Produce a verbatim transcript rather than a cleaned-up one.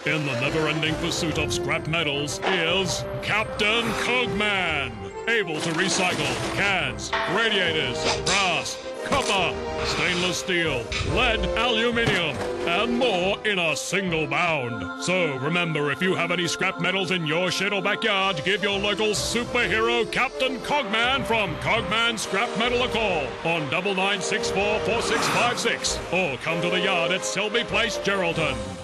In the never-ending pursuit of scrap metals is Captain COGMAN, able to recycle cans, radiators, brass, copper, stainless steel, lead, aluminium, and more in a single bound. So remember, if you have any scrap metals in your shed or backyard, give your local superhero Captain COGMAN from COGMAN Scrap Metal a call on double nine six four four six five six, or come to the yard at Selby Place, Geraldton.